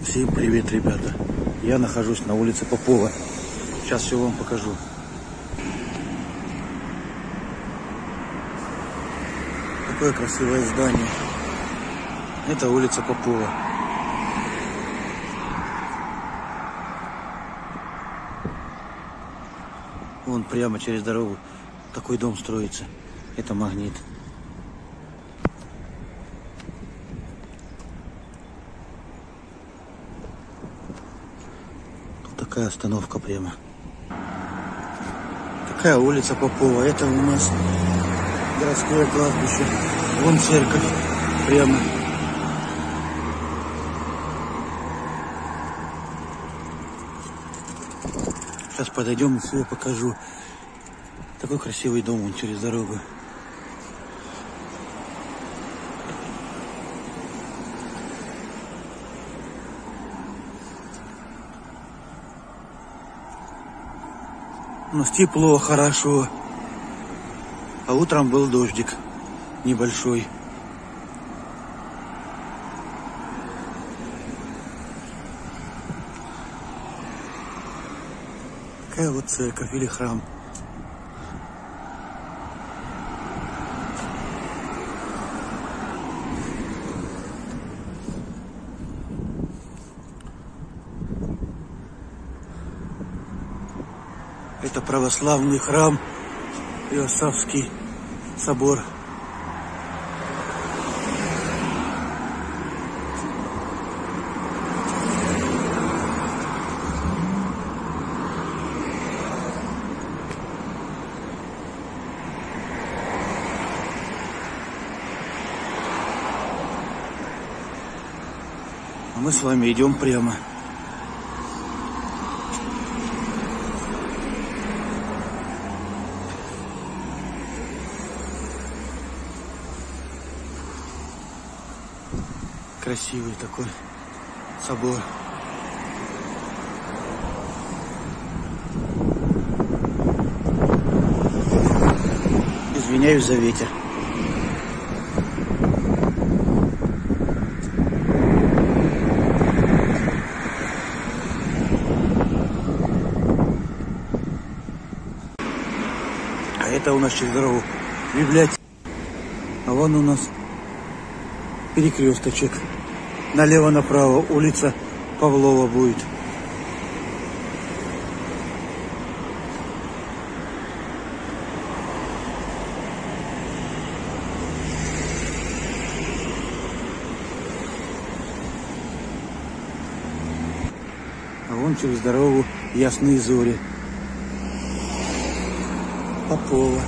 Всем привет, ребята! Я нахожусь на улице Попова. Сейчас все вам покажу. Какое красивое здание. Это улица Попова. Вон прямо через дорогу такой дом строится. Это Магнит. Тут такая остановка прямо. Такая улица Попова. Это у нас городское кладбище. Вон церковь прямо. Сейчас подойдем и все покажу. Такой красивый дом вон через дорогу. У нас тепло, хорошо. А утром был дождик небольшой. Такая вот церковь или храм. Это православный храм, Иосафский собор. А мы с вами идем прямо. Красивый такой собор. Извиняюсь за ветер. А это у нас через дорогу библиотека. А вон у нас перекресточек. Налево-направо улица Павлова будет. А вон через дорогу Ясные Зори. Попова.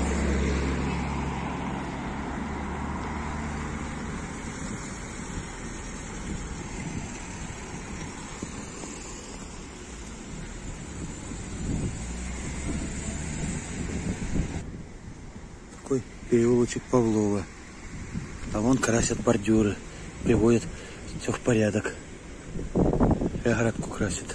Переулочек Павлова. А вон красят бордюры. Приводят все в порядок. И оградку красят.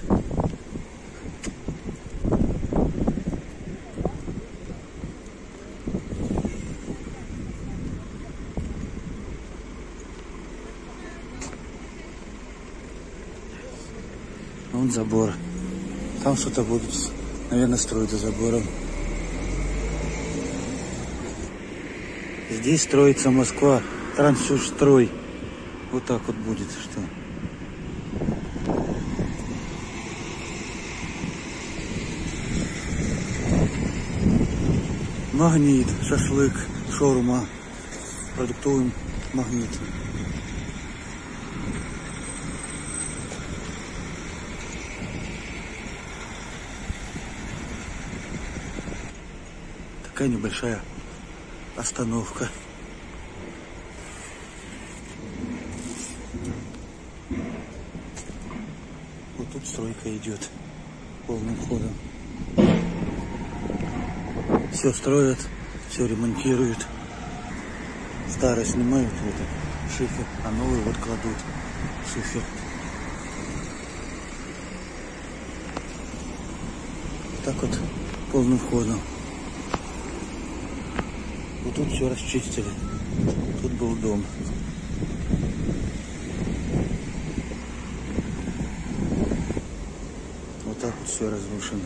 Вон забор. Там что-то будут, наверное, строить за забором. Здесь строится Москва, Трансюжстрой. Вот так вот будет, что. Магнит, шашлык, шаурма. Продуктовый Магнит. Такая небольшая остановка. Вот тут стройка идет полным ходом. Все строят, все ремонтируют. Старое снимают, это шифер, а новый вот кладут шифер. Так вот полным ходом. Вот тут все расчистили. Тут был дом. Тут все разрушено.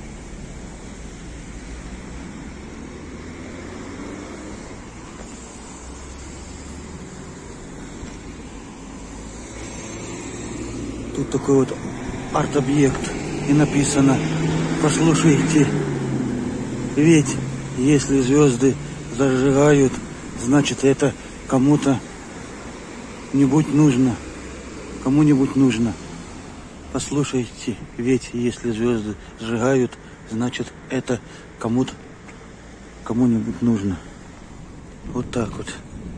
Тут такой вот арт-объект. И написано: послушайте, ведь если звезды зажигают, значит это кому-то нибудь нужно. Кому-нибудь нужно. Послушайте, ведь если звезды сжигают, значит это кому-нибудь нужно. Вот так вот.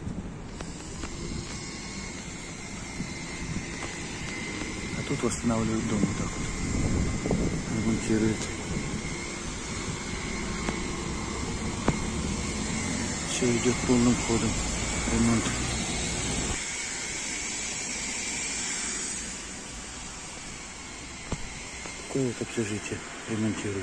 А тут восстанавливают дом вот так вот. Ремонтируют. Все идет полным ходом. Ремонт. Такое вот общежитие ремонтируют.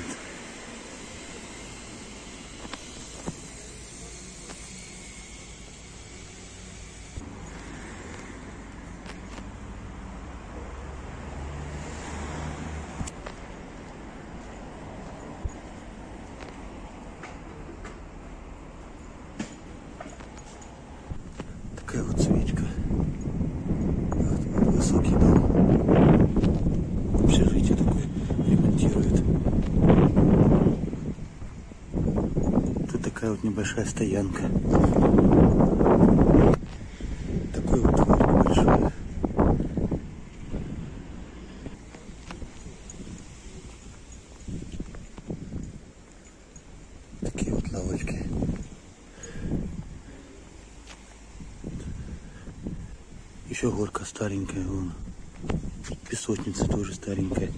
Такая вот свечка. Вот высокий дом. Общежитие такое ремонтирует. Тут такая вот небольшая стоянка. Такой вот двор небольшой. Такие вот лавочки. Еще горка старенькая, вон. Песочница тоже старенькая.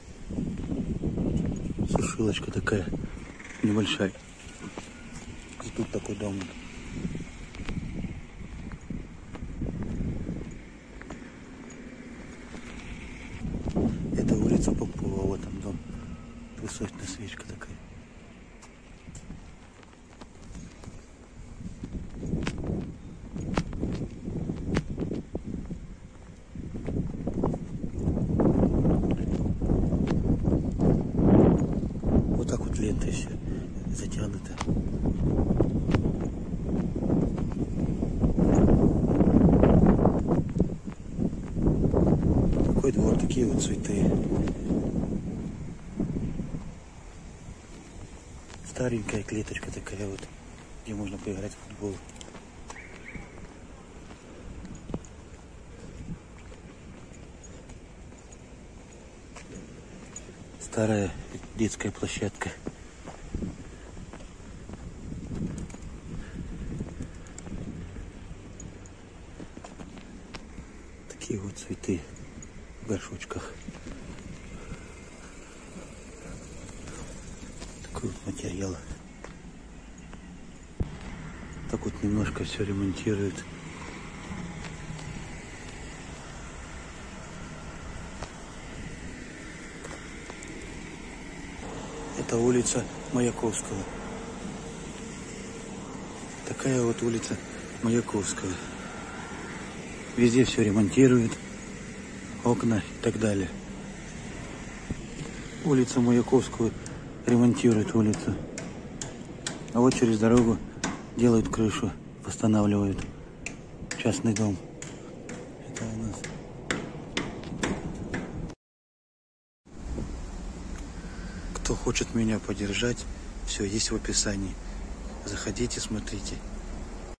Сушилочка такая небольшая. И тут такой дом. Это улица Попова, вот там дом. Высотная свечка такая. Вот так вот лентой все затянуто. Такой двор, такие вот цветы. Старенькая клеточка такая вот, где можно поиграть в футбол. Старая детская площадка. Такие вот цветы в горшочках. Такой вот материал. Так вот немножко все ремонтируют. Это улица Маяковского. Такая вот улица Маяковского. Везде все ремонтируют. Окна и так далее. Улица Маяковского ремонтируют улицу. А вот через дорогу делают крышу, восстанавливают. Частный дом. Это у нас. Кто хочет меня поддержать, все есть в описании. Заходите, смотрите.